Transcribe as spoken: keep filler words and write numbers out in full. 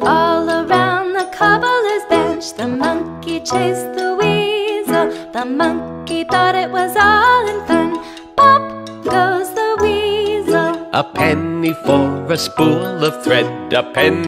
All around the cobbler's bench the monkey chased the weasel. The monkey thought it was all in fun. Pop goes the weasel. A penny for a spool of thread, a penny